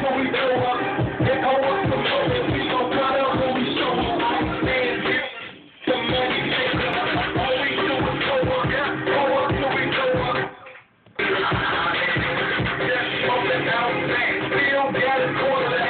till we blow up. They owe us some money, we gon' cut up when we show up. I stand here, the money maker. All we do is go up till we blow up. Just smoking out, still got a quarter.